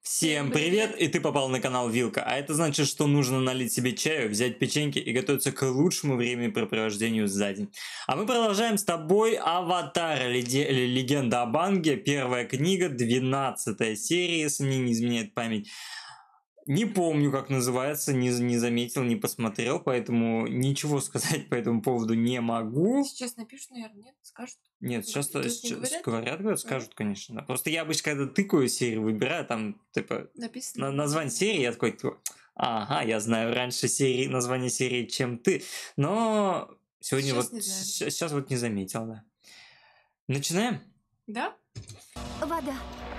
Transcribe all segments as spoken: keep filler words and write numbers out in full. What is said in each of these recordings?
Всем привет, и ты попал на канал Вилка, а это значит, что нужно налить себе чаю, взять печеньки и готовиться к лучшему времяпрепровождению за день. А мы продолжаем с тобой Аватар, Леде- Легенда об Аанге, первая книга, двенадцатая серия, если мне не изменяет память. Не помню, как называется, не, не заметил, не посмотрел, поэтому ничего сказать по этому поводу не могу. Сейчас напишут, наверное, нет? Скажут? Нет, сейчас, Тут не сейчас говорят? говорят, говорят, скажут, конечно. Да. Просто я обычно, когда тыкаю серию, выбираю, там, типа, Написано. на название серии, я такой, типа, ага, я знаю раньше серии, название серии, чем ты. Но сегодня Сейчас вот, не знаю. щ- сейчас вот не заметил, да. Начинаем? Да? Вода.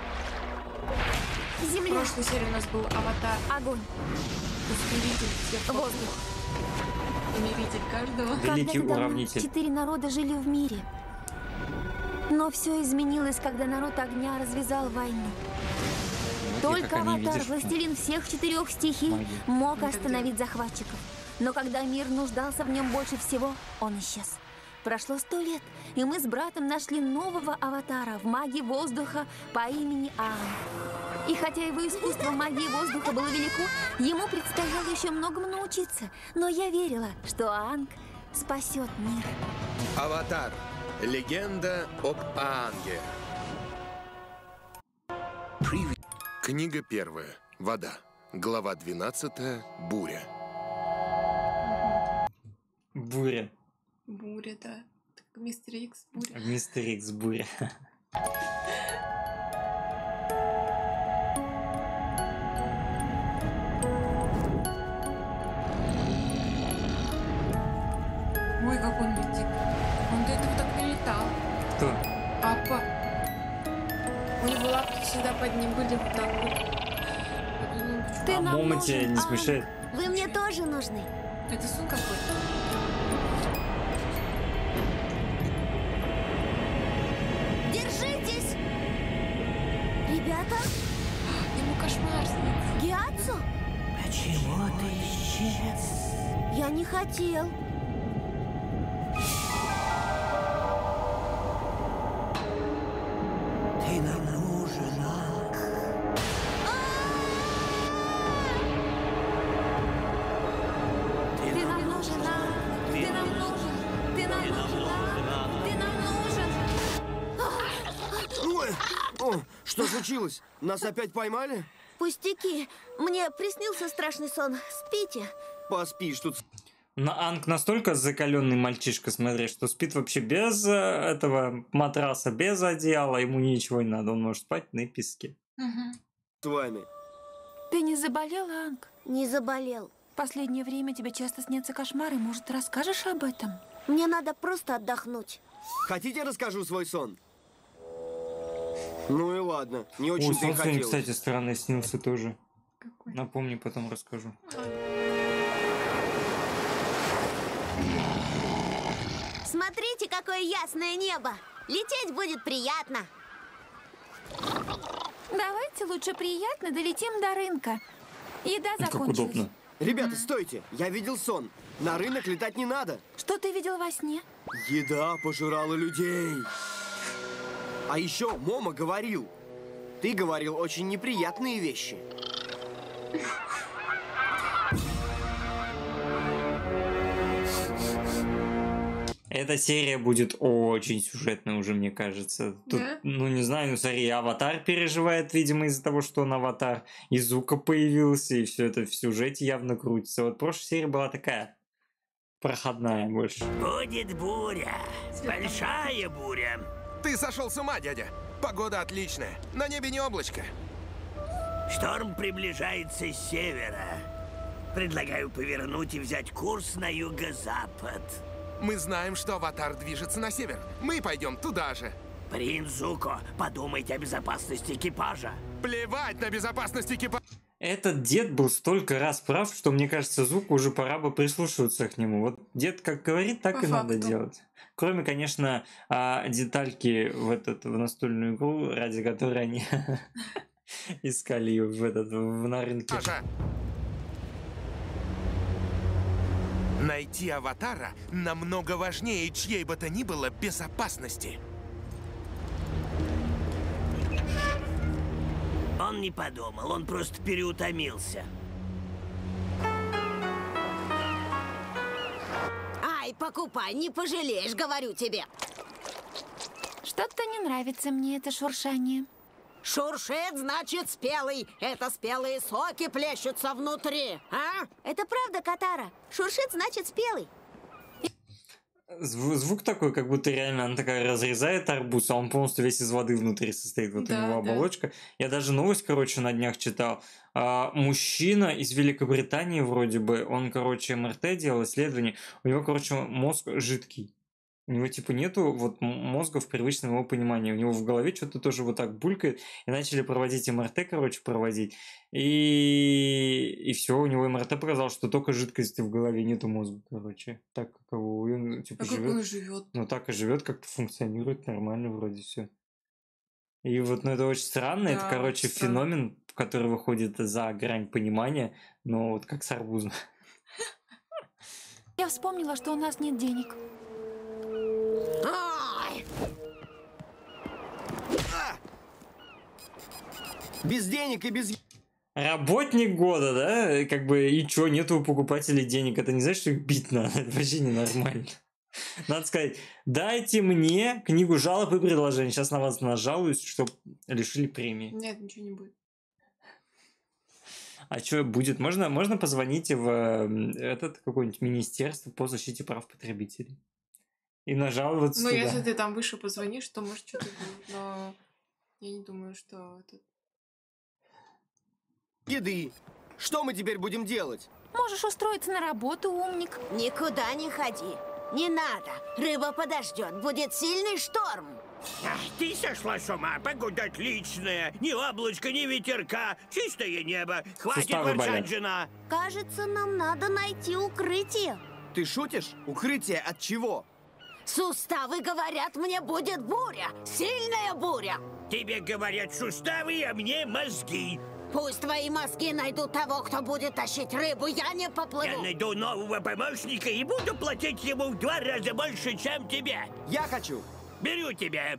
В Земля. прошлой серии у нас был аватар. Огонь. Усмиритель всех. Воздух. Умиритель каждого. Великий Когда-то давно уравнитель. четыре народа жили в мире. Но все изменилось, когда народ огня развязал войну. Вот я Только как они, аватар, видишь, властелин всех четырех стихий, магия. мог Ну, остановить захватчиков. Но когда мир нуждался в нем больше всего, он исчез. Прошло сто лет, и мы с братом нашли нового аватара в магии воздуха по имени Аанг. И хотя его искусство магии воздуха было велико, ему предстояло еще многому научиться. Но я верила, что Аанг спасет мир. Аватар. Легенда об Аанге. Книга первая. Вода. Глава двенадцатая. Буря. Буря. Буря, да. Так, Мистер Икс, буря. Мистер Икс, буря. Ой, как он летит. Он до этого так не летал. Кто? Апа. У него лапки всегда под ним были вот так вот. Я думаю, почему? Ты А нам Момо тебя нужен, не Аанг. смущает? Вы мне тоже нужны. Это сон какой-то. Держитесь! Ребята, Ему кошмар снится. Гиацу? Почему ты исчез? Я не хотел. Ты нам нужен, Аанг. Ты нам нужен, Аанг. Ты нам нужен. Ты нам нужен, Аанг. Ты нам нужен. Ой! О, что случилось? Нас опять поймали? Пустяки. Мне приснился страшный сон. Спите. Поспишь тут. На Аанг настолько закаленный мальчишка, смотри, что спит вообще без э, этого матраса, без одеяла, ему ничего не надо, он может спать на песке. Мгм. С вами. Ты не заболел, Аанг? Не заболел. В последнее время тебе часто снятся кошмары. Может, расскажешь об этом? Мне надо просто отдохнуть. Хотите, расскажу свой сон? Ну и ладно, не Ой, очень-то и сон сегодня, хотелось. кстати, странный снился тоже. Какой? Напомни, потом расскажу. Смотрите, какое ясное небо. Лететь будет приятно. Давайте лучше приятно долетим до рынка. Еда Как закончилась. удобно. Ребята, стойте, я видел сон. На рынок летать не надо. Что ты видел во сне? Еда пожирала людей. А еще Момо говорил. Ты говорил очень неприятные вещи. Эта серия будет очень сюжетной уже, мне кажется. Тут, Да? ну не знаю, ну смотри, Аватар переживает, видимо, из-за того, что он Аватар. И Зука появился, и все это в сюжете явно крутится. Вот прошлая серия была такая проходная больше. Будет буря. Большая буря. Ты сошел с ума, дядя. Погода отличная. На небе не облачко. Шторм приближается с севера. Предлагаю повернуть и взять курс на юго-запад. Мы знаем, что Аватар движется на север. Мы пойдем туда же. Принц Зуко, подумайте о безопасности экипажа. Плевать на безопасность экипажа. Этот дед был столько раз прав, что мне кажется, Зуку уже пора бы прислушиваться к нему. Вот дед как говорит, так По и надо факту. делать. Кроме, конечно, а, детальки в, этот, в настольную игру, ради которой они искали ее в этот, в, на рынке. Найти Аватара намного важнее чьей бы то ни было безопасности. Он не подумал, он просто переутомился. Ай, покупай, не пожалеешь, говорю тебе. Что-то не нравится мне это шуршание. Шуршит, значит, спелый. Это спелые соки плещутся внутри, а? Это правда, Катара. Шуршит, значит, спелый. Звук, звук такой, как будто реально она такая разрезает арбуз, а он полностью весь из воды внутри состоит. Вот Да, у него да. оболочка. Я даже новость, короче, на днях читал. А, мужчина из Великобритании вроде бы, он, короче, эм эр тэ делал исследование. У него, короче, мозг жидкий. У него, типа, нету вот м- мозга в привычном его понимании. У него в голове что-то тоже вот так булькает. И начали проводить эм эр тэ, короче, проводить. И, и все, у него эм эр тэ показал, что только жидкости в голове, нету мозга, короче. Так, как его, он, типа, А как живет. он живет? Ну, так и живет, как-то функционирует нормально вроде все. И вот, ну, это очень странно. Это, Да, короче, странно. феномен, который выходит за грань понимания. Но вот как с арбузом. Я вспомнила, что у нас нет денег. Ай! Без денег и без... Работник года, да? Как бы, и чё, нету у покупателей денег. Это не значит, что их бить надо. Это вообще ненормально. Надо сказать, дайте мне книгу жалоб и предложений. Сейчас на вас нажалуюсь, чтобы лишили премии. Нет, ничего не будет. А что будет? Можно, можно позвонить в э, этот какое-нибудь министерство по защите прав потребителей и нажаловаться Ну, туда. если ты там выше позвонишь, то может что-то будет, но я не думаю, что это... еды. Что мы теперь будем делать? Можешь устроиться на работу, умник. Никуда не ходи. Не надо. Рыба подождет. Будет сильный шторм. Ах, ты сошла с ума, погода отличная. Ни облачка, ни ветерка, чистое небо. Хватит Суставы ворчать, болят. жена. Кажется, нам надо найти укрытие. Ты шутишь? Укрытие от чего? Суставы говорят, мне будет буря. Сильная буря. Тебе говорят суставы, а мне мозги. Пусть твои мозги найдут того, кто будет тащить рыбу. Я не Я поплыву. найду нового помощника и буду платить ему в два раза больше, чем тебе. Я хочу. Беру тебя.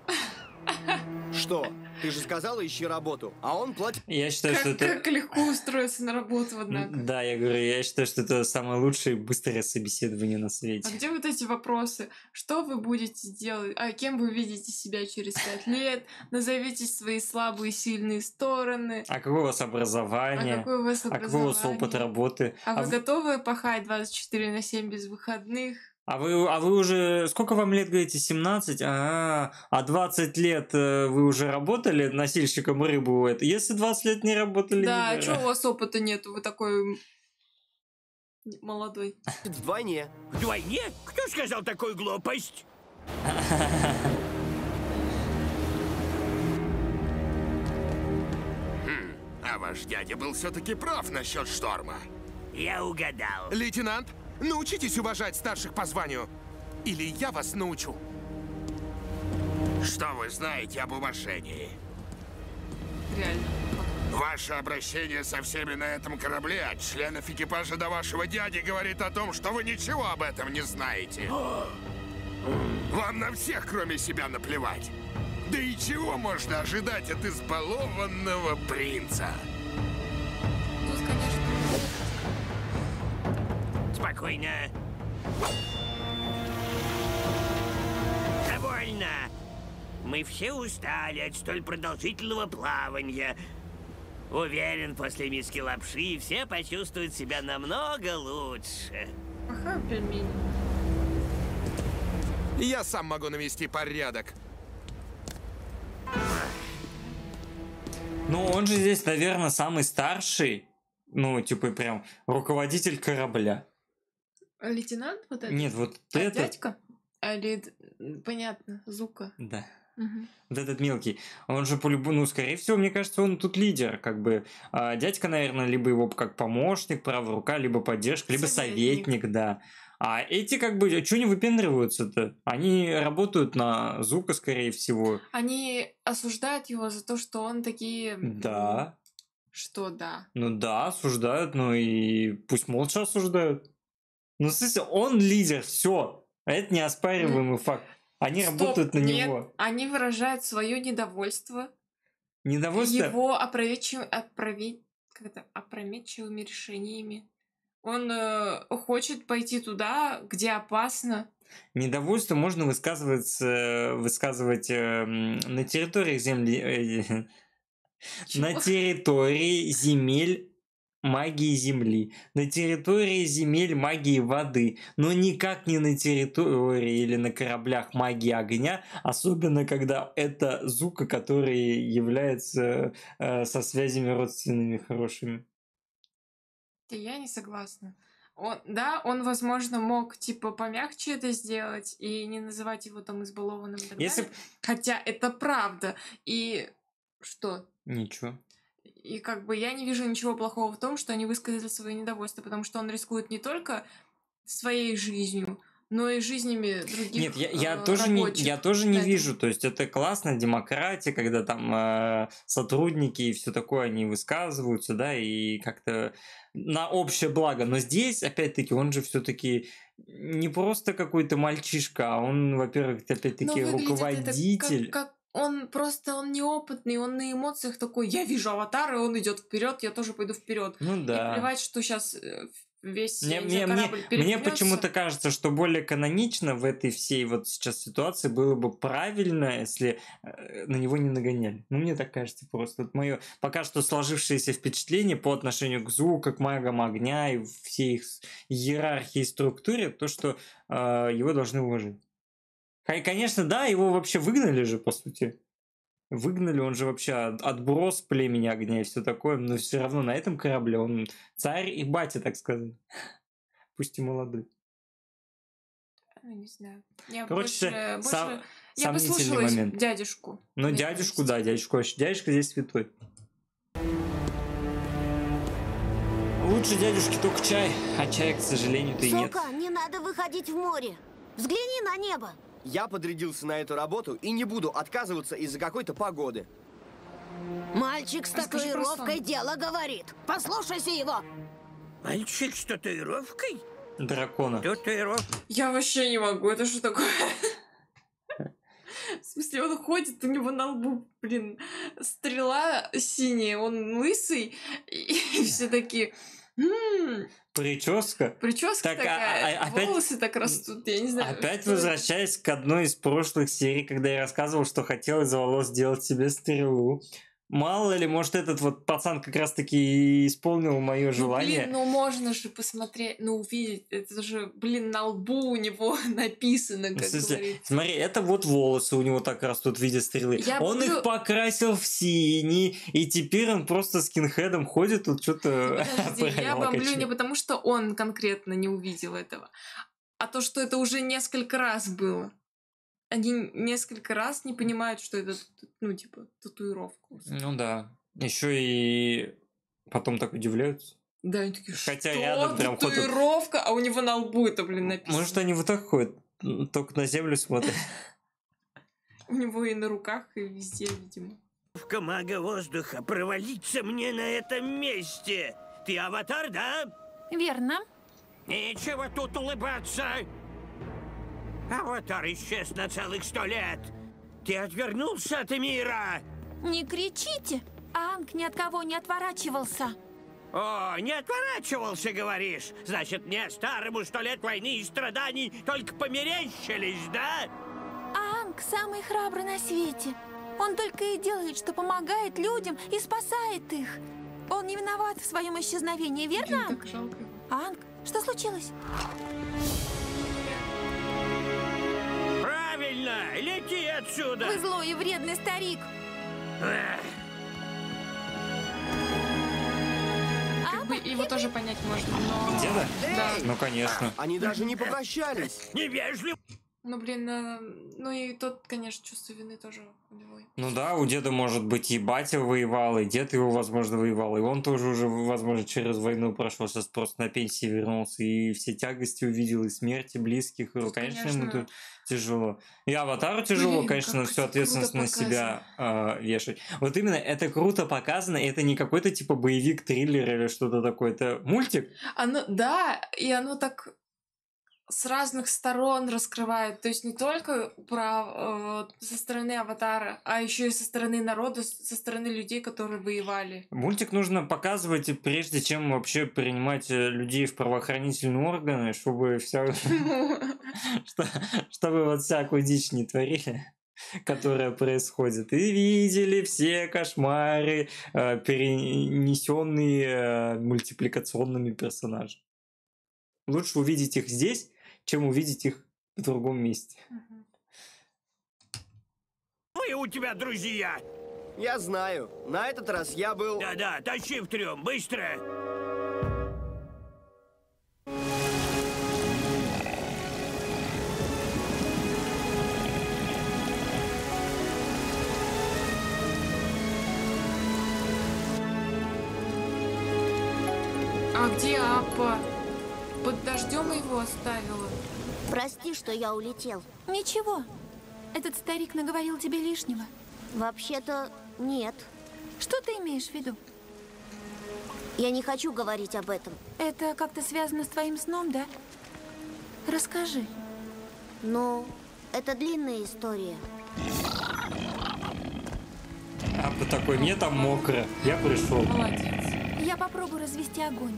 Что? Ты же сказала, ищи работу, а он платит... Я считаю, что Как, это... как легко устроиться на работу, однако. Да, я говорю, я считаю, что это самое лучшее и быстрое собеседование на А свете. где вот эти вопросы? Что вы будете делать? А кем вы видите себя через пять лет? Назовите свои слабые и сильные стороны. А какое у вас А образование? какой у вас А какой у вас образование? опыт работы? А А вы в- готовы пахать двадцать четыре на семь без выходных? А вы, а вы уже... Сколько вам лет, говорите, семнадцать? А, а двадцать лет э, вы уже работали носильщиком рыбы? Это? Если двадцать лет не работали... Да, не- а что у вас опыта нету? Вы такой молодой. вдвойне. Вдвойне? Кто сказал такую глупость? А ваш дядя был все-таки прав насчет шторма. Я угадал. Лейтенант, научитесь уважать старших по званию. Или я вас научу. Что вы знаете об уважении? Реально. Ваше обращение со всеми на этом корабле от членов экипажа до вашего дяди говорит о том, что вы ничего об этом не знаете. Вам на всех, кроме себя, наплевать. Да и чего можно ожидать от избалованного принца? Тут, конечно, Спокойно. Довольно. Мы все устали от столь продолжительного плавания. Уверен, после миски лапши все почувствуют себя намного лучше. пахаю пельмени. Я сам могу навести порядок. Ну, он же здесь, наверное, самый старший. Ну, типа, прям руководитель корабля. А лейтенант вот этот? Нет, вот А, этот... дядька? А, ли- понятно, Зука. Да. Мгм. Вот этот мелкий. Он же по-любому, ну, скорее всего, мне кажется, он тут лидер, как бы. А дядька, наверное, либо его как помощник, правая рука, либо поддержка, либо Советник. советник, да. А эти, как бы, что не выпендриваются-то? Они работают на Зука, скорее всего. Они осуждают его за то, что он такие... м, Да. Что да? Ну да, осуждают, ну и пусть молча осуждают. Ну, в смысле, он лидер, все. Это неоспариваемый факт. Они Стоп, работают на нет, него. они выражают свое недовольство Недовольство... Его опрометчив... опроме- как это? опрометчивыми решениями. Он э, хочет пойти туда, где опасно. Недовольство можно высказывать, э, высказывать э, м, на территории земли... э, Чего? на территории земель магии земли, на территории земель магии воды, но никак не на территории или на кораблях магии огня, особенно когда это Зука, который является э, со связями родственными хорошими. Да я не согласна. Он, да, он, возможно, мог, типа, помягче это сделать и не называть его там избалованным и так Если б- далее. Хотя это правда. И что? Ничего. И как бы я не вижу ничего плохого в том, что они высказали свое недовольство, потому что он рискует не только своей жизнью, но и жизнями других Нет, я, я э, тоже не, рабочих я тоже не на этом. вижу. То есть это классно, демократия, когда там э, сотрудники и все такое, они высказываются, да, и как-то на общее благо. Но здесь, опять-таки, он же все-таки не просто какой-то мальчишка, а он, во-первых, Но опять-таки выглядит это руководитель. как, как он просто он неопытный, он на эмоциях такой: я вижу аватар, и он идет вперед, я тоже пойду вперед. Ну И да. плевать, что сейчас весь Мне, я не мне, знаю, мне, корабль мне перевернется. почему-то кажется, что более канонично в этой всей вот сейчас ситуации было бы правильно, если э, на него не нагоняли. Ну, мне так кажется просто. Вот мое пока что сложившееся впечатление по отношению к Зуу, к магам огня и всей их с- иерархии и структуре, то, что э, его должны уважать. Хай- Конечно, да, его вообще выгнали же, по сути. Выгнали, он же вообще от- отброс племени огня и все такое, но все равно на этом корабле он царь и батя, так сказать. Пусть и молодой. Ну, не знаю. Я Короче, больше, больше... сам- Я бы сомнительный слушалась момент. дядюшку. Ну, на дядюшку, месте. да, дядюшку вообще. Дядюшка здесь святой. Лучше дядюшки только чай, а чая, к сожалению-то и нет. Сока, не надо выходить в море. Взгляни на небо. Я подрядился на эту работу и не буду отказываться из-за какой-то погоды. Мальчик с Расскажи про татуировкой сон. дело говорит. Послушайся его. Мальчик с татуировкой? Дракона. Татуировка? Я вообще не могу, это что такое? В смысле, он ходит, у него на лбу, блин, стрела синяя, он лысый, и все такие... «М, Прическа. прическа Так, а- такая, а- опять- волосы так растут, я не знаю. Опять что это». возвращаясь к одной из прошлых серий, когда я рассказывал, что хотел из волос сделать себе стрелу. Мало ли, может, этот вот пацан как раз-таки исполнил мое Ну, желание. блин, ну можно же посмотреть, ну увидеть, это же, блин, на лбу у него написано, В как смысле, говорится. смотри, это вот волосы у него так растут в виде стрелы. Я он буду- их покрасил в синий, и теперь он просто скинхедом ходит, тут что-то... Подожди, я бомблю не потому, что он конкретно не увидел этого, а то, что это уже несколько раз было. Они несколько раз не понимают, что это, ну, типа, татуировка. Ну да. Еще и потом так удивляются. Да, они такие, Хотя что? рядом прям ходят. Татуировка, а у него на лбу это, блин, написано. Может, они вот так ходят, только на землю смотрят. У него и на руках, и везде, видимо. Мага воздуха, провалиться мне на этом месте. Ты аватар, да? Верно. Нечего тут улыбаться. Аватар исчез на целых сто лет. Ты отвернулся от мира. Не кричите. Анг ни от кого не отворачивался. О, не отворачивался, говоришь? Значит, мне, старому, сто лет войны и страданий только померещились, да? Анг самый храбрый на свете. Он только и делает, что помогает людям и спасает их. Он не виноват в своем исчезновении, верно, Блин, Анг? так жалко. Анг, что случилось? Правильно, лети отсюда. Вы злой и вредный старик. Эх, Как бы его тоже понять можно, но... Деда? Да. Ну, конечно. Они даже не попрощались. невежливо. Ну, блин, э, ну и тот, конечно, чувство вины тоже у него. Ну да, у деда, может быть, и батя воевал, и дед его, возможно, воевал, и он тоже уже, возможно, через войну прошел, сейчас просто на пенсии вернулся, и все тягости увидел, и смерти близких, и, Тут, конечно, конечно, ему тут тяжело. И Аватару тяжело, Блин, конечно, как всю это ответственность круто на себя э, вешать. Вот именно это круто показано, и это не какой-то типа боевик, триллер или что-то такое, это мультик. Оно, да, и оно так с разных сторон раскрывает. То есть не только про э, со стороны Аватара, а еще и со стороны народа, со стороны людей, которые воевали. Мультик нужно показывать, прежде чем вообще принимать людей в правоохранительные органы, чтобы вся... чтобы вот всякую дичь не творили, которая происходит. И видели все кошмары, перенесенные мультипликационными персонажами. Лучше увидеть их здесь, чем увидеть их в другом месте. Ну и у тебя друзья. Я знаю. На этот раз я был... Да-да, тащи в трюм, быстро. А где Аппа? Под дождем его оставила. Прости, что я улетел. Ничего. Этот старик наговорил тебе лишнего. Вообще-то нет. Что ты имеешь в виду? Я не хочу говорить об этом. Это как-то связано с твоим сном, да? Расскажи. Ну, это длинная история. Аппа такой, мне там мокро, я пришел. Молодец. Я попробую развести огонь.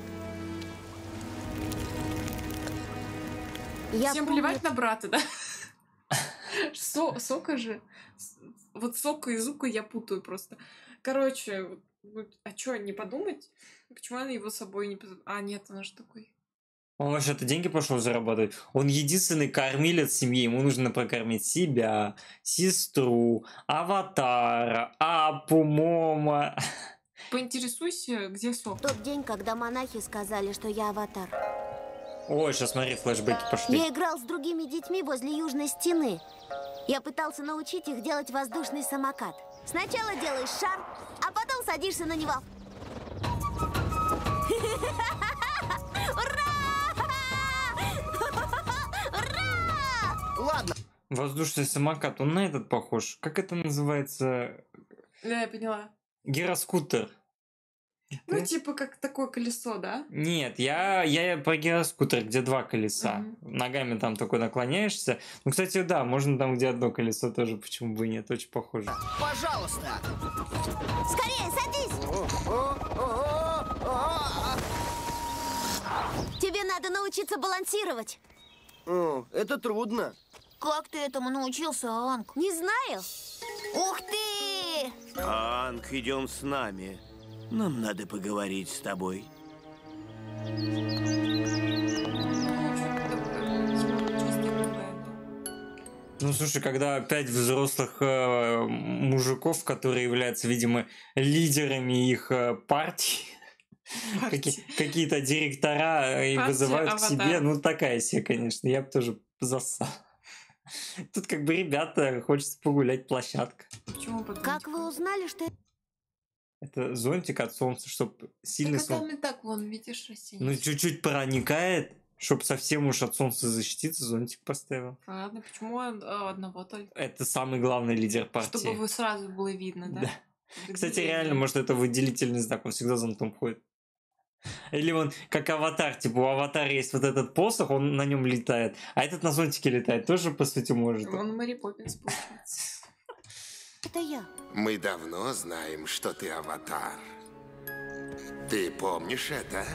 Я Всем помню... плевать на брата, да? Со, сока же. Вот сока и зука я путаю просто. Короче, вот, а что, не подумать? Почему она его с собой не позвала? А, нет, она же такой. Он вообще-то деньги пошел зарабатывать. Он единственный кормилец семьи. Ему нужно прокормить себя, сестру, Аватара, Аппу, Момо. Поинтересуйся, где сок. Тот день, когда монахи сказали, что я Аватар. Ой, сейчас смотри, флешбеки пошли. Я играл с другими детьми возле южной стены. Я пытался научить их делать воздушный самокат. Сначала делаешь шар, а потом садишься на него. Ладно. Воздушный самокат, он на этот похож. Как это называется? Да, я поняла. Гироскутер. Ну, Да? типа как такое колесо, да? Нет, я, я про гироскутер, где два колеса. Мгм. Ногами там такой наклоняешься. Ну, кстати, да, можно там, где одно колесо тоже, почему бы и нет, очень похоже. Пожалуйста. Скорее, садись! Тебе надо научиться балансировать. О, это трудно. Как ты этому научился, Анг? Не знаю. Ух ты! Анг, идем с нами. Нам надо поговорить с тобой. Ну, слушай, когда пять взрослых э, мужиков, которые являются, видимо, лидерами их э, партий, каки- какие-то директора э, и Партия вызывают к себе, аватаров. ну, такая себе, конечно, я бы тоже засал. Тут как бы ребята, хочется погулять, площадка. Почему подумать? Как вы узнали, что Это зонтик от солнца, чтобы сильный Так а там солнце. и так, вон, видишь, растение. Ну, чуть-чуть проникает, чтобы совсем уж от солнца защититься, зонтик поставил. Ладно, почему од- а, одного только? Это самый главный лидер партии. Чтобы вы сразу было видно, да? Да. Где Кстати, видно? реально, может, это выделительный знак, он всегда зонтом ходит. Или он как аватар, типа у аватара есть вот этот посох, он на нем летает, а этот на зонтике летает, тоже, по сути, может. Он Мэри Поппинс, получается. это я? Мы давно знаем, что ты аватар. Ты помнишь это?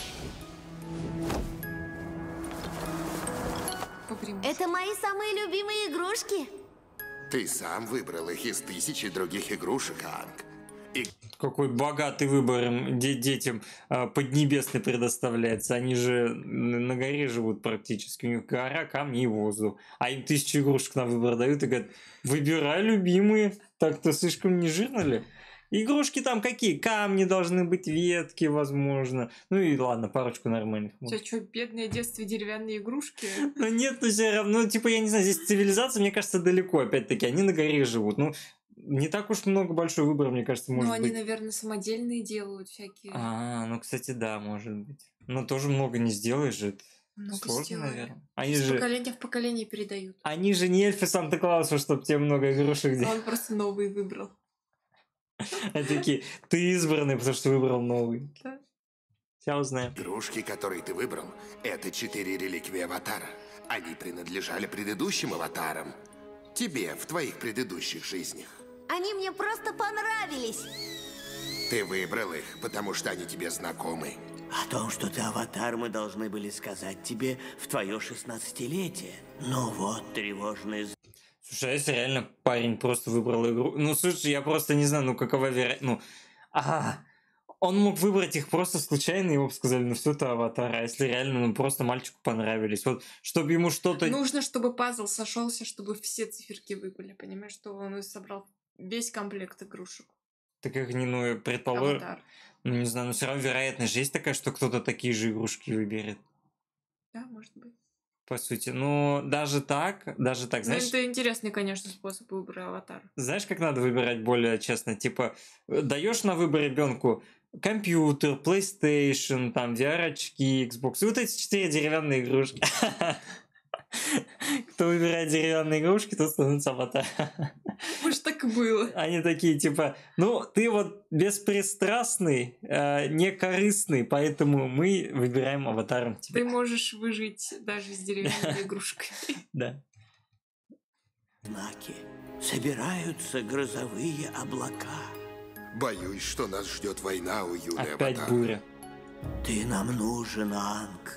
Погремушка. Это мои самые любимые игрушки. Ты сам выбрал их из тысячи других игрушек, Анг. И Какой богатый выбор им де- детям а, Поднебесный предоставляется. Они же н- на горе живут практически. У них гора, камни и воздух. А им тысячу игрушек на выбор дают и говорят, выбирай, любимые. Так-то слишком не жирно ли? Игрушки там какие? Камни должны быть, ветки, возможно. Ну и ладно, парочку нормальных. У тебя что, бедное детство, деревянные игрушки? Ну нет, ну все равно, типа, я не знаю, здесь цивилизация, мне кажется, далеко, опять-таки, они на горе живут. Ну, не так уж много большой выбор, мне кажется, может Ну, они, быть. наверное, самодельные делают всякие. А, ну, кстати, да, может быть. Но тоже много не сделаешь же. Это Много сложно, сделали. наверное. Они Из же, поколения в поколение передают. они же не эльфы Санта-Клауса, чтобы тебе много игрушек А делать. он просто новый выбрал. Они такие, ты избранный, потому что выбрал новый. Да. Сейчас узнаем. игрушки, которые ты выбрал, это четыре реликвии аватара. Они принадлежали предыдущим аватарам. Тебе в твоих предыдущих жизнях. Они мне просто понравились. Ты выбрал их, потому что они тебе знакомы. О том, что ты аватар, мы должны были сказать тебе в твое шестнадцатилетие. Ну вот, тревожный... Слушай, а если реально парень просто выбрал игру... Ну, слушай, я просто не знаю, ну, какова вероятность... Ну, ага, он мог выбрать их просто случайно, ему бы сказали, ну, все это аватар. А если реально, ну, просто мальчику понравились. Вот, чтобы ему что-то... Нужно, чтобы пазл сошелся, чтобы все циферки выпали, понимаешь, что он собрал весь комплект игрушек. Так как не, ну, предположим... Аватар. Ну, не знаю, но все равно вероятность же есть такая, что кто-то такие же игрушки выберет. Да, может быть. По сути. Ну, даже так, даже так, знаешь... Ну, это интересный, конечно, способ выбора аватара. Знаешь, как надо выбирать более честно? Типа, даешь на выбор ребенку компьютер, PlayStation, там, ви ар-очки, Xbox. И вот эти четыре деревянные игрушки. Кто выбирает деревянные игрушки, тот становится аватаром. Может, так и было. Они такие, типа, ну, ты вот беспристрастный, э, не корыстный, поэтому мы выбираем аватаром тебя. Ты можешь выжить даже с деревянными игрушками. Да. Знаки. Собираются грозовые облака. Боюсь, что нас ждет война, у юный Опять аватар. буря. Ты нам нужен, Анг.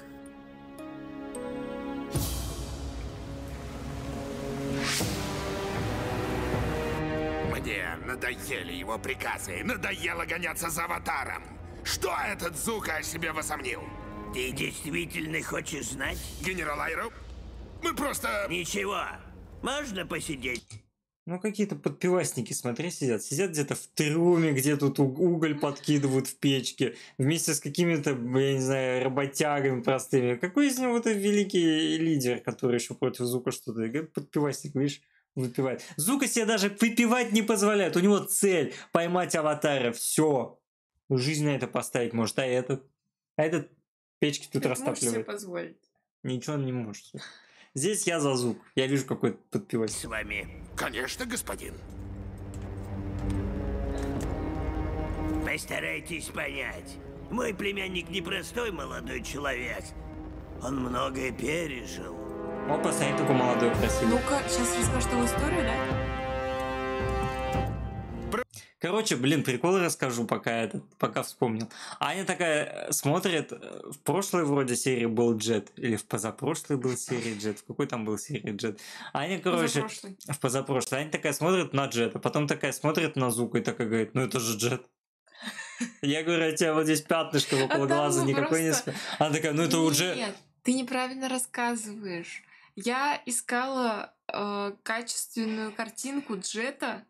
Мне надоели его приказы, надоело гоняться за аватаром. Что этот Зука о себе возомнил? Ты действительно хочешь знать? Генерал Айро, мы просто... Ничего. Можно посидеть? Ну, какие-то подпивасники, смотри, сидят. Сидят где-то в трюме, где тут у- уголь подкидывают в печке, вместе с какими-то, я не знаю, работягами простыми. Какой из него вот этот великий лидер, который еще против Зука что-то... Говорит, подпивасник, видишь, выпивает. Зука себе даже выпивать не позволяет. У него цель поймать аватара. Все. Жизнь на это поставить может. А этот? А этот печки тут Как можешь себе растапливает. позволить? Ничего он не может. Здесь я за Зук. Я вижу какой-то подпивасник. С вами. Конечно, господин. Постарайтесь понять. Мой племянник непростой молодой человек. Он многое пережил. О, посмотри, такой молодой, красивый. Ну-ка, сейчас расскажешь твою историю, да? Короче, блин, прикол расскажу, пока это, пока вспомнил. Аня такая смотрит, в прошлой вроде серии был Джет, или в позапрошлой был серии Джет, в какой там был серии Джет. Аня, короче, Позапрошлой. в позапрошлой. Аня такая смотрит на Джета, потом такая смотрит на Зуку и такая говорит, ну это же Джет. Я говорю, у тебя вот здесь пятнышко около А там, глаза, ну, никакой не... просто- сп- Она такая, ну это уже... Нет, ты неправильно рассказываешь. Я искала э, качественную картинку Джета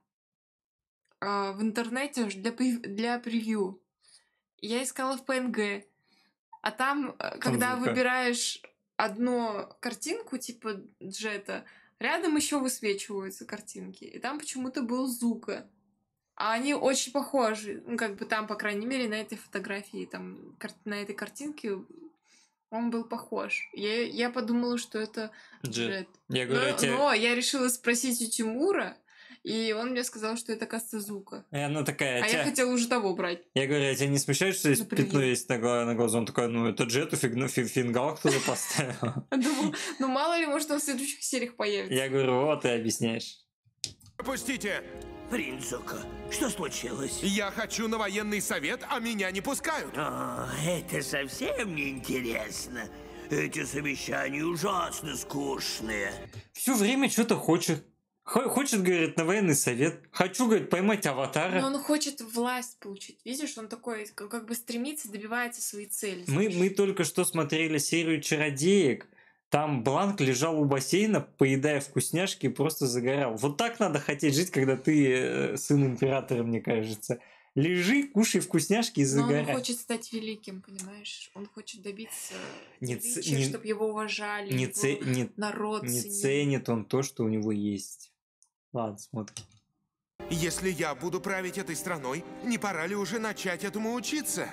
э, в интернете для, прев- для превью. Я искала в пи эн джи. А там, э, когда звука. выбираешь одну картинку типа Джета, рядом еще высвечиваются картинки. И там почему-то был Зука. А они очень похожи. Ну, как бы там, по крайней мере, на этой фотографии, там, кар- на этой картинке он был похож. Я, я подумала, что это Джет. Джет. Я Но, говорю, тебе... но я решила спросить у Тимура, и он мне сказал, что это, кажется, Зука. И она такая, А «Тя». я хотела уже того брать. Я говорю, а тебя не смущает, что здесь Ну, привет. пятно есть на, гла- на глазу? Он такой, ну это Джету фигну, фи- фингал кто-то поставил. Думала, ну мало ли, может, он в следующих сериях появится. Я говорю, вот ты объясняешь. Пропустите! Принц Зуко, что случилось? Я хочу на военный совет, а меня не пускают. О, это совсем не интересно. Эти совещания ужасно скучные. Все время что-то хочет. Хо- Хочет, говорит, на военный совет. Хочу, говорит, поймать аватара. Но он хочет власть получить. Видишь, он такой, как как бы стремится, добивается своей цели. Мы, мы только что смотрели серию «Чародеек». Там Бланк лежал у бассейна, поедая вкусняшки и просто загорал. Вот так надо хотеть жить, когда ты э, сын императора, мне кажется. Лежи, кушай вкусняшки и Но загорай. он хочет стать великим, понимаешь? Он хочет добиться Не ц- величия, не- чтобы его уважали, Не, его це- не- народ не ценил. ценит он то, что у него есть. Ладно, смотрим. Если я буду править этой страной, не пора ли уже начать этому учиться?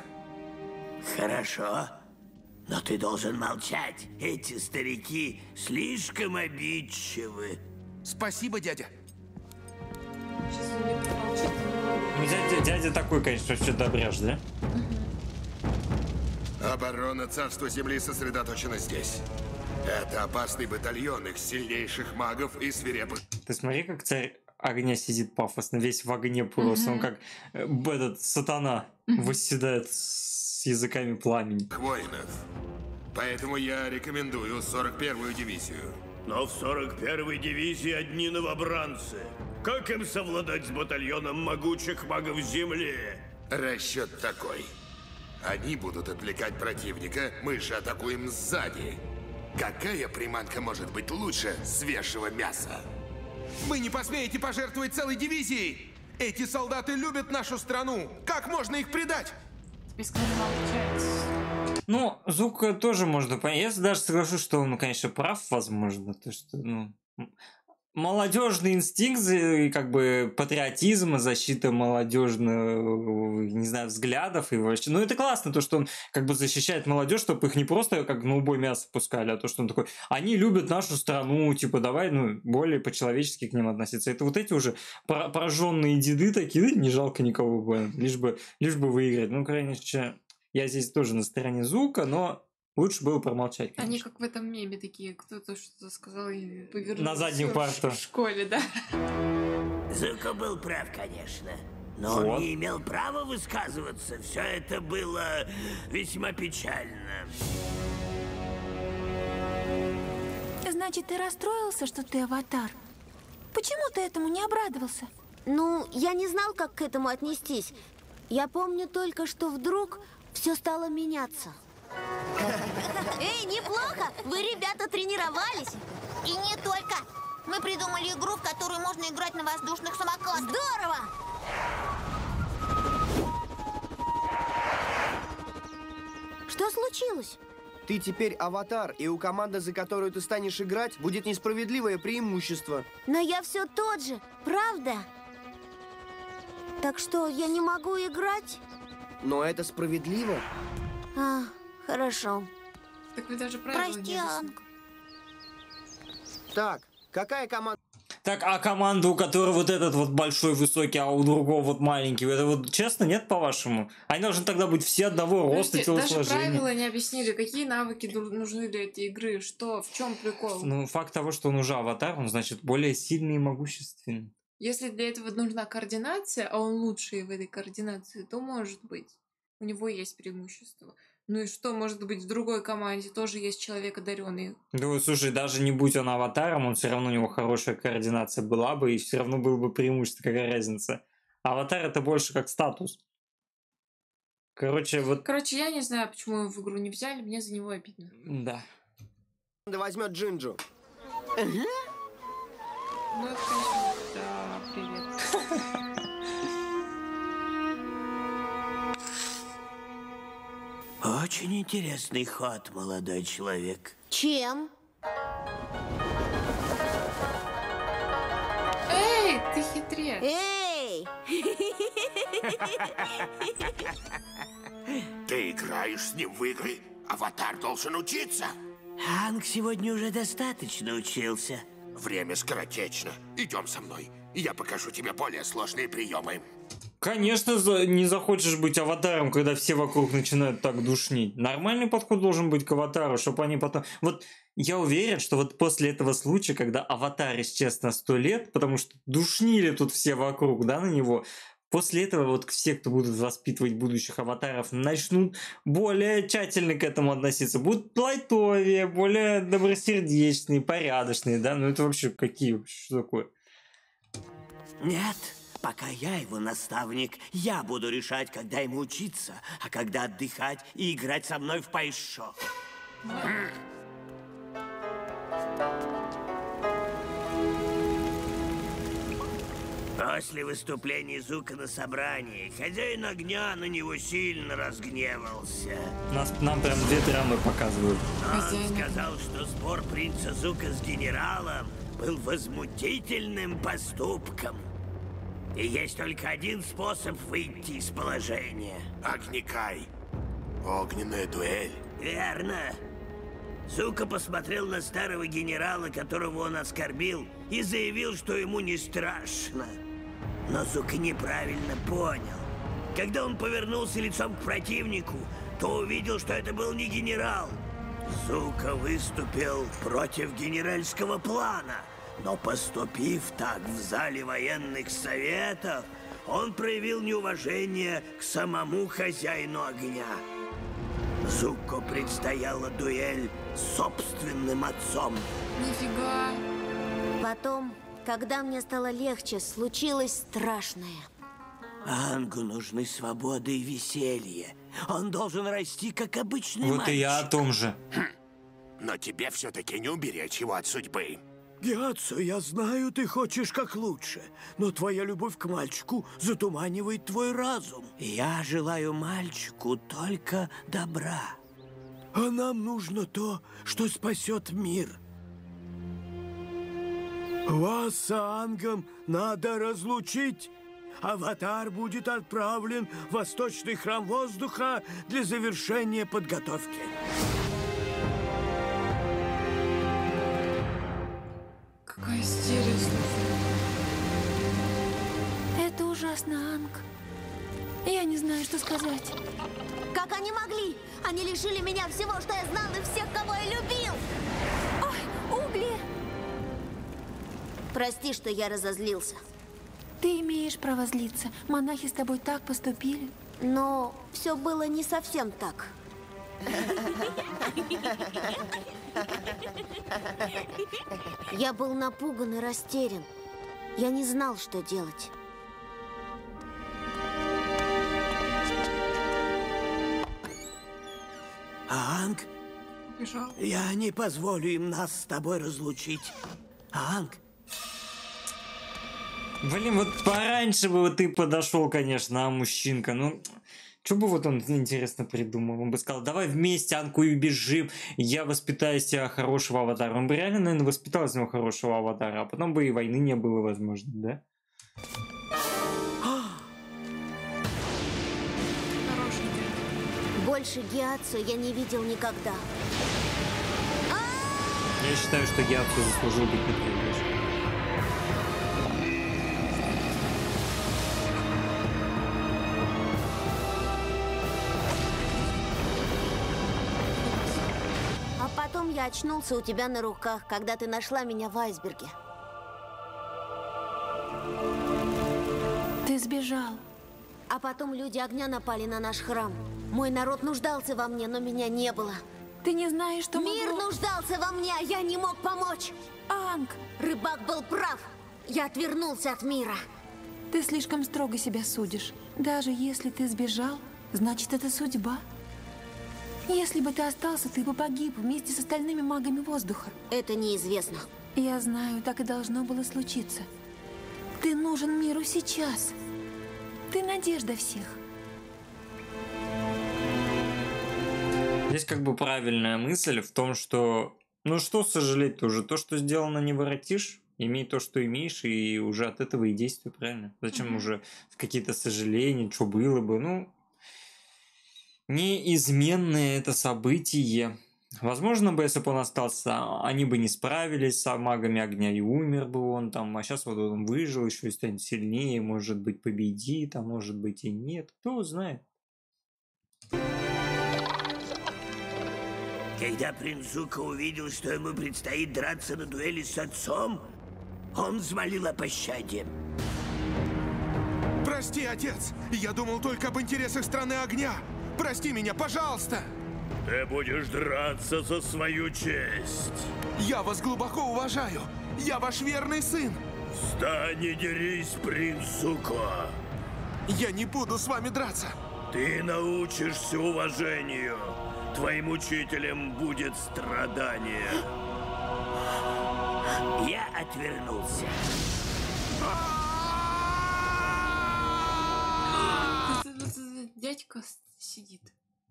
Хорошо, но ты должен молчать. Эти старики слишком обидчивы. Спасибо, дядя. Сейчас он мне помолчит. Ну, дядя, дядя такой, конечно, все добряж, да? Оборона царства земли сосредоточена здесь. Это опасный батальон их сильнейших магов и свирепых... Ты смотри, как царь огня сидит пафосно, весь в огне просто. Mm-hmm. Он как э, этот сатана mm-hmm. восседает с языками пламени. Воинов. Поэтому я рекомендую сорок первую дивизию. Но в сорок первой дивизии одни новобранцы. Как им совладать с батальоном могучих магов Земли? Расчет такой. Они будут отвлекать противника, мы же атакуем сзади. Какая приманка может быть лучше свежего мяса? Вы не посмеете пожертвовать целой дивизией! Эти солдаты любят нашу страну! Как можно их предать? Ну, Зука тоже можно понять. Я даже соглашусь, что он, конечно, прав, возможно. То, что, ну... Молодежный инстинкт, как бы патриотизм, защита молодежных, не знаю, взглядов и вообще. Ну, это классно, то, что он как бы защищает молодежь, чтобы их не просто как на убой мясо пускали, а то, что он такой, они любят нашу страну, типа, давай, ну, более по-человечески к ним относиться. Это вот эти уже пораженные деды такие, не жалко никого, лишь бы, лишь бы выиграть. Ну, конечно, я здесь тоже на стороне Зука, но... Лучше было промолчать, конечно. Они как в этом меме такие, кто-то что-то сказал и повернулся. На заднюю парту. В школе, да. Зука был прав, конечно. Но вот. Он не имел права высказываться. Все это было весьма печально. Значит, ты расстроился, что ты аватар? Почему ты этому не обрадовался? Ну, я не знал, как к этому отнестись. Я помню только, что вдруг все стало меняться. Эй, неплохо! Вы, ребята, тренировались? И не только. Мы придумали игру, в которую можно играть на воздушных самокатах. Здорово! Что случилось? Ты теперь аватар, и у команды, за которую ты станешь играть, будет несправедливое преимущество. Но я все тот же, правда? Так что я не могу играть? Но это справедливо. А, хорошо. Так вы даже правила Прости, не Анг. Так, какая команда? Так, а команда, у которой вот этот вот большой, высокий, а у другого вот маленький, это вот честно, нет, по-вашему? Они должны тогда быть все одного роста, телосложения. Даже правила не объяснили, какие навыки нужны для этой игры, что, в чем прикол? Ну, факт того, что он уже аватар, он, значит, более сильный и могущественный. Если для этого нужна координация, а он лучший в этой координации, то может быть. У него есть преимущество. Ну и что, может быть, в другой команде тоже есть человек одаренный. Ну, слушай, даже не будь он аватаром, он все равно у него хорошая координация была бы, и все равно было бы преимущество, какая разница. Аватар это больше как статус. Короче, вот... Короче, я не знаю, почему его в игру не взяли, мне за него обидно. Да. Да возьмет Джинджу. Ну, это, конечно, да, привет. Очень интересный ход, молодой человек. Чем? Эй, ты хитрец. Эй! Ты играешь с ним в игры? Аватар должен учиться. Анг сегодня уже достаточно учился. Время скоротечно. Идем со мной. Я покажу тебе более сложные приемы. Конечно, не захочешь быть аватаром, когда все вокруг начинают так душнить. Нормальный подход должен быть к аватару, чтобы они потом... Вот я уверен, что вот после этого случая, когда аватар исчез на сто лет, потому что душнили тут все вокруг, да, на него, после этого вот все, кто будут воспитывать будущих аватаров, начнут более тщательно к этому относиться. Будут лайтовее, более добросердечные, порядочные, да? Ну это вообще какие? Что такое? Нет. Пока я его наставник, я буду решать, когда ему учиться, а когда отдыхать и играть со мной в пайшо. После выступления Зука на собрании, хозяин огня на него сильно разгневался. Нас, нам прям две драмы показывают. Он сказал, что спор принца Зука с генералом был возмутительным поступком. И есть только один способ выйти из положения. Огникай. Огненная дуэль. Верно. Зука посмотрел на старого генерала, которого он оскорбил, и заявил, что ему не страшно. Но Зука неправильно понял. Когда он повернулся лицом к противнику, то увидел, что это был не генерал. Зука выступил против генеральского плана, но поступив так в зале военных советов, он проявил неуважение к самому хозяину огня. Зуко предстояла дуэль с собственным отцом. Нифига. Потом, когда мне стало легче, случилось страшное. Ангу нужны свобода и веселье. Он должен расти, как обычный Вот мальчик. и я о том же. Хм. Но тебе все-таки не уберечь его от судьбы. Гиацу, я знаю, ты хочешь как лучше, но твоя любовь к мальчику затуманивает твой разум. Я желаю мальчику только добра. А нам нужно то, что спасет мир. Вас с Ангом надо разлучить. Аватар будет отправлен в Восточный храм воздуха для завершения подготовки. Какая истерия, слушай. Это ужасно, Анг. Я не знаю, что сказать. Как они могли? Они лишили меня всего, что я знал, и всех, кого я любил. Ой, Угли! Прости, что я разозлился. Ты имеешь право злиться. Монахи с тобой так поступили. Но все было не совсем так. Я был напуган и растерян. Я не знал, что делать. Анг, Бежал. я не позволю им нас с тобой разлучить. Анг. Блин, вот пораньше бы вот ты подошел, конечно, а мужчинка, ну... Что бы вот он, интересно, придумал? Он бы сказал, давай вместе, Анку, и убежим, я воспитаю из тебя хорошего аватара. Он бы реально, наверное, воспитал из него хорошего аватара, а потом бы и войны не было, возможно, да? Больше Гиацу я не видел никогда. Я считаю, что Гиацу заслужил быть на первом. Потом я очнулся у тебя на руках, когда ты нашла меня в айсберге. Ты сбежал. А потом люди огня напали на наш храм. Мой народ нуждался во мне, но меня не было. Ты не знаешь, что Мир могло... нуждался во мне, а я не мог помочь. Анг! Рыбак был прав. Я отвернулся от мира. Ты слишком строго себя судишь. Даже если ты сбежал, значит, это судьба. Если бы ты остался, ты бы погиб вместе с остальными магами воздуха. Это неизвестно. Я знаю, так и должно было случиться. Ты нужен миру сейчас. Ты надежда всех. Здесь как бы правильная мысль в том, что... Ну что сожалеть-то уже? То, что сделано, не воротишь. Имей то, что имеешь, и уже от этого и действуй, правильно? Зачем mm-hmm. уже какие-то сожаления, что было бы? Ну... Неизменное это событие. Возможно бы, если бы он остался, они бы не справились с магами огня, и умер бы он там. А сейчас вот он выжил, еще и станет сильнее, может быть, победит, а может быть и нет. Кто знает. Когда принц Зука увидел, что ему предстоит драться на дуэли с отцом, он взмолил о пощаде. Прости, отец, я думал только об интересах страны огня. Прости меня, пожалуйста! Ты будешь драться за свою честь. Я вас глубоко уважаю. Я ваш верный сын. Встань и дерись, принц Зуко. Я не буду с вами драться. Ты научишься уважению. Твоим учителем будет страдание. Я отвернулся. Дядька сидит.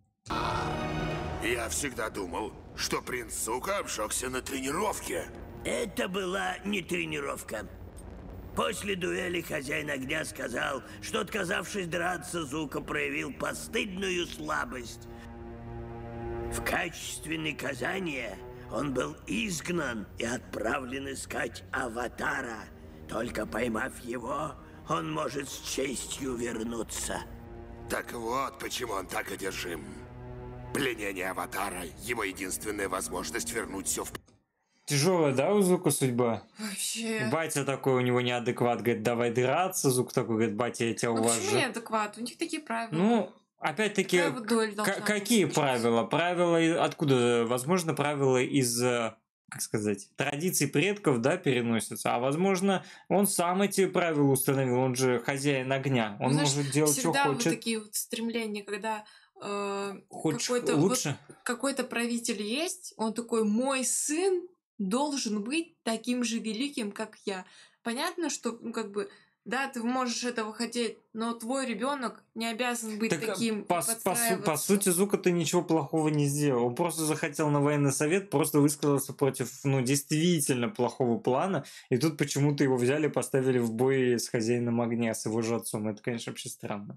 Я всегда думал, что принц Зука обжегся на тренировке. Это была не тренировка. После дуэли хозяин огня сказал, что, отказавшись драться, Зука проявил постыдную слабость. В качестве наказания он был изгнан и отправлен искать аватара. Только поймав его, он может с честью вернуться. Так вот, почему он так одержим. Пленение Аватара — его единственная возможность вернуть все в... Тяжелая, да, у Зука судьба? Вообще. Батя такой, у него неадекват, говорит, давай драться. Зук такой, говорит, батя, я тебя Ну уважаю. почему неадекват? У них такие правила. Ну, опять-таки, Такая вот дуэль должна быть какие сейчас. правила? Правила и- откуда? Возможно, правила из, э, как сказать, традиций предков, да, переносятся. А возможно, он сам эти правила установил. Он же хозяин огня. Он Ну, знаешь, может делать, что всегда вот хочет. такие вот стремления, когда э, Хочешь какой-то лучше? вот какой-то правитель есть, он такой, мой сын должен быть таким же великим, как я. Понятно, что, ну, как бы, да, ты можешь этого хотеть, но твой ребенок не обязан быть Так, таким. по, и с- по, су- подстраиваться. по сути, Зука-то ничего плохого не сделал. Он просто захотел на военный совет, просто высказался против, ну, действительно плохого плана. И тут почему-то его взяли, поставили в бой с хозяином огня, с его же отцом. Это, конечно, вообще странно.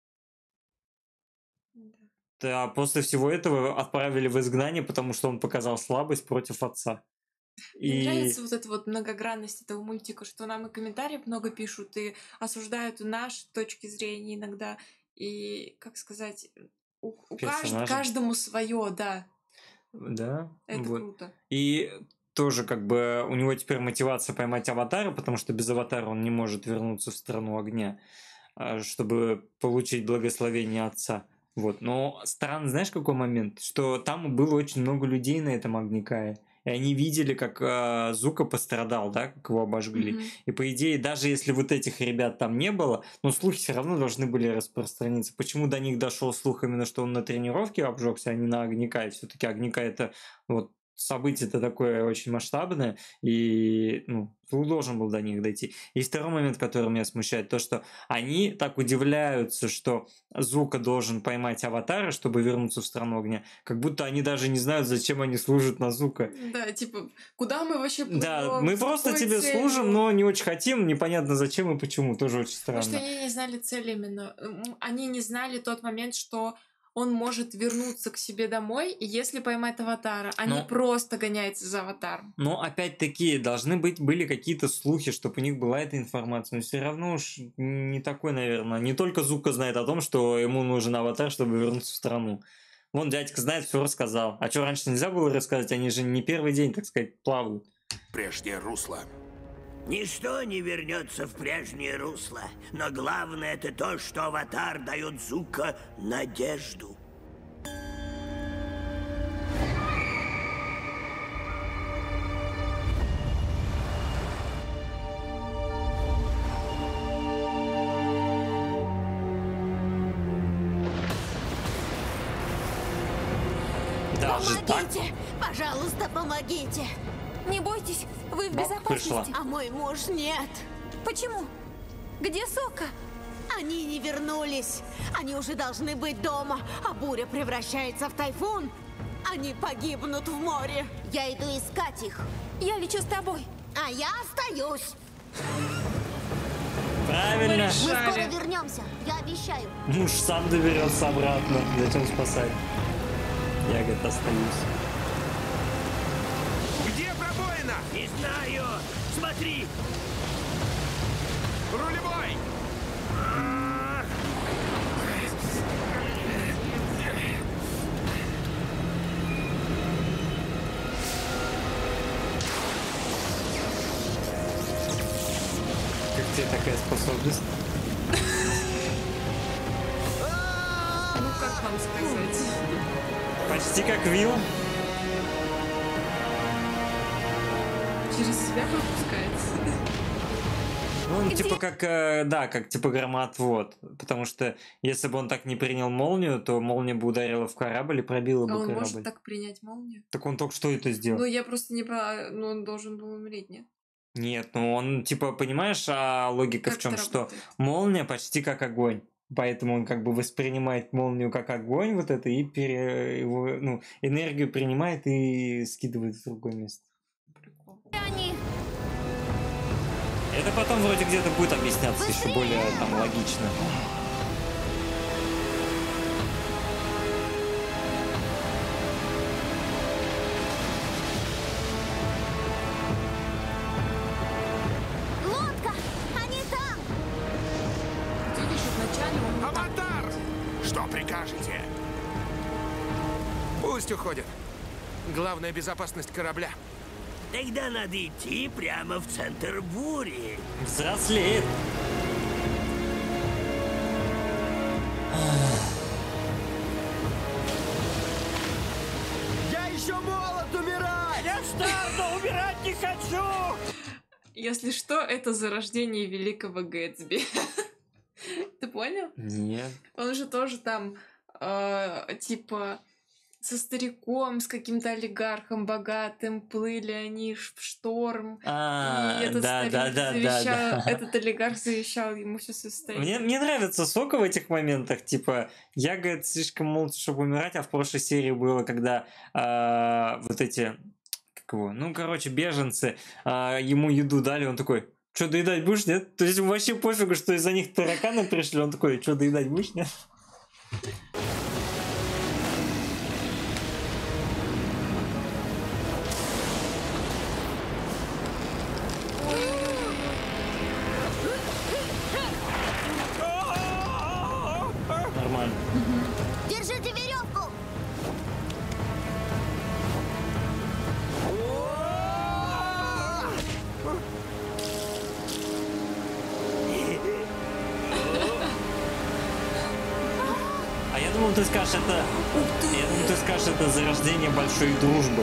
А после всего этого отправили в изгнание, потому что он показал слабость против отца. Мне И нравится вот эта вот многогранность этого мультика, что нам и комментариев много пишут, и осуждают наши точки зрения иногда. И, как сказать, у, у кажд- Персонажи. каждому свое, да. да, Это вот. круто. И тоже как бы у него теперь мотивация поймать Аватара, потому что без Аватара он не может вернуться в страну огня, а, чтобы получить благословение отца. Вот. Но странно, знаешь, какой момент? Что там было очень много людей на этом Огникае. И они видели, как э, Зука пострадал, да, как его обожгли. Мгм. И по идее, даже если вот этих ребят там не было, но слухи все равно должны были распространиться. Почему до них дошел слух именно, что он на тренировке обжегся, а не на Огникае? Все-таки Огникай это вот событие-то такое очень масштабное, и ну, слух должен был до них дойти. И второй момент, который меня смущает, то, что они так удивляются, что Зука должен поймать Аватара, чтобы вернуться в страну огня, как будто они даже не знают, зачем они служат на Зука. Да, типа, куда мы вообще плывем? Да, мы с просто какой тебе целью? служим, но не очень хотим, непонятно зачем и почему, тоже очень странно. Потому что они не знали цель именно. М, Они не знали тот момент, что он может вернуться к себе домой, и если поймать Аватара, а не Но- просто гоняется за Аватаром. Но опять-таки должны быть были какие-то слухи, чтобы у них была эта информация. Но все равно уж не такой, наверное. Не только Зука знает о том, что ему нужен Аватар, чтобы вернуться в страну. Вон дядька знает, все рассказал. А что раньше нельзя было рассказать? Они же не первый день, так сказать, плавают. Прежнее русло. Ничто не вернется в прежнее русло, но главное это то, что Аватар дает Зука надежду. Даже так? Помогите! Пожалуйста, помогите! Не бойтесь, вы в Бабка безопасности. пришла. А мой муж нет. Почему? Где Сока? Они не вернулись. Они уже должны быть дома, а буря превращается в тайфун. Они погибнут в море. Я иду искать их. Я лечу с тобой. А я остаюсь. Правильно. Мы скоро вернемся, я обещаю. Муж сам доберется обратно. Зачем спасать? Я, говорит, остаюсь. Где пробоина? Не знаю. Смотри. Рулевой! Как тебе такая способность? Ну, как вам сказать? Почти как Вилл. Через себя пропускается. Ну, он типа как, э, да, как типа громоотвод. Потому что если бы он так не принял молнию, то молния бы ударила в корабль и пробила бы А он корабль. может так принять молнию? Так он только что это сделал. Ну, я просто не по... Ну, он должен был умереть, нет? Нет, ну он, типа, понимаешь, а логика Как в чем, это что работает? молния почти как огонь. Поэтому он как бы воспринимает молнию как огонь вот это и пере, его, ну, энергию принимает и скидывает в другое место. Они... Это потом вроде где-то будет объясняться еще более там логично. Лодка! Они там! Видишь, вначале он... Аватар! Что прикажете? Пусть уходит. Главная безопасность корабля. Тогда надо идти прямо в центр бури. Взрослеет. Я еще молод умирать! Я стар, но умирать не хочу! Если что, это зарождение великого Гэтсби. Ты понял? Нет. Он же тоже там, э, типа, со стариком, с каким-то олигархом богатым, плыли они в шторм. А, и этот да, старик да, да, завещал, да, да. этот олигарх завещал ему все состояние. Мне, мне нравится Сока в этих моментах, типа, я, говорит, слишком молод, чтобы умирать, а в прошлой серии было, когда э, вот эти, как его, ну, короче, беженцы, э, ему еду дали, он такой, что, доедать будешь, нет? То есть ему вообще пофигу, что из-за них тараканы пришли, он такой, что, доедать будешь, нет? Нормально. Держите веревку! А я думал, ты скажешь, это... Я думал, ты скажешь, это зарождение большой дружбы.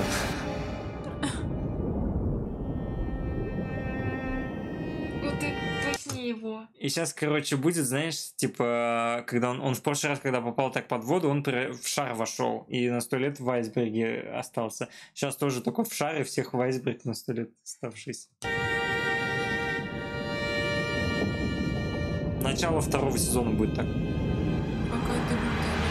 Ну ты возьми его. И сейчас, короче, будет, знаешь, типа, когда он, он в прошлый раз, когда попал так под воду, он в шар вошел и на сто лет в айсберге остался. Сейчас тоже такой в шаре, всех в айсберг на сто лет оставшись. Начало второго сезона будет так. Какая ты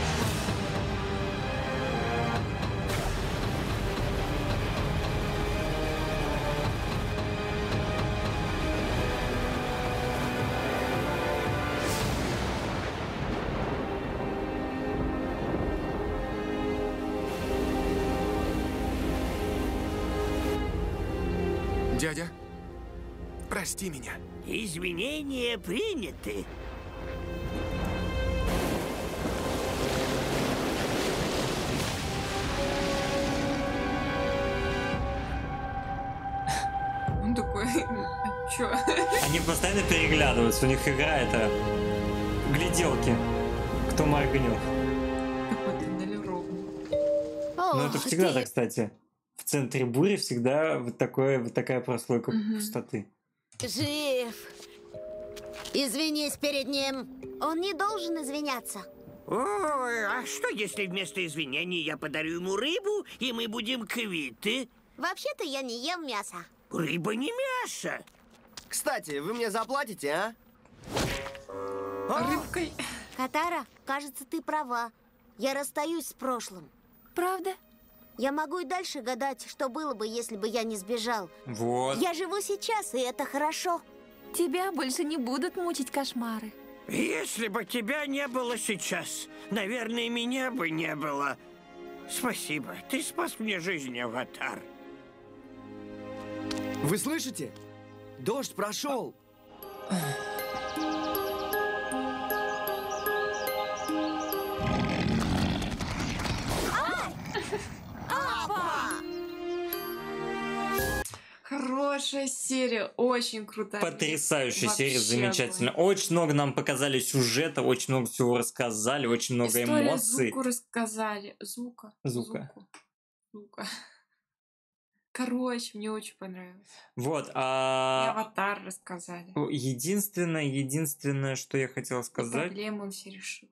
Дядя, прости меня. Извинения приняты. Он такой, а чё? Они постоянно переглядываются, у них игра это гляделки, кто моргнет. Ну это всегда ты- так, кстати. В центре бури всегда вот, такое, вот такая прослойка Мгм. пустоты. Жив. Извинись перед ним. Он не должен извиняться. Ой, а что если вместо извинений я подарю ему рыбу, и мы будем квиты? Вообще-то я не ем мясо. Рыба не мясо. Кстати, вы мне заплатите, а? Рыбкой. Катара, кажется, ты права. Я расстаюсь с прошлым. Правда? Я могу и дальше гадать, что было бы, если бы я не сбежал. Вот. Я живу сейчас, и это хорошо. Тебя больше не будут мучить кошмары. Если бы тебя не было сейчас, наверное, меня бы не было. Спасибо, ты спас мне жизнь, Аватар. Вы слышите? Дождь прошел. Хорошая серия, очень крутая. Потрясающая Вообще серия, замечательно. огонь. Очень много нам показали сюжета, очень много всего рассказали, очень много Историю эмоций. Зуку рассказали. Зука. Зука. Зуку. Зука. Короче, мне очень понравилось. Вот. И А... Аватар рассказали. Единственное, единственное, что я хотел И сказать. проблему он все решил.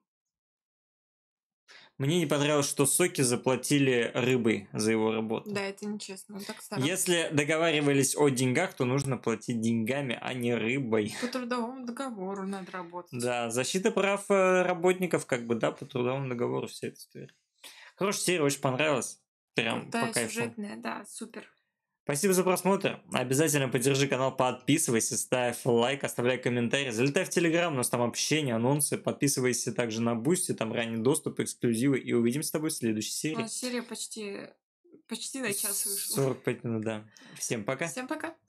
Мне не понравилось, что Соки заплатили рыбой за его работу. Да, это нечестно. Он так старался. Если договаривались о деньгах, то нужно платить деньгами, а не рыбой. По трудовому договору надо работать. Да, защита прав э, работников, как бы, да, по трудовому договору вся эта история. Хорошая серия, очень понравилась. Прям Крутая, по кайфу. сюжетная, да, супер. Спасибо за просмотр. Обязательно поддержи канал, подписывайся, ставь лайк, оставляй комментарий. Залетай в Телеграм, у нас там общение, анонсы. Подписывайся также на Бусти, там ранний доступ, эксклюзивы. И увидимся с тобой в следующей У серии. нас серия почти, почти на час вышла. сорок пять минут, да. Всем пока. Всем пока.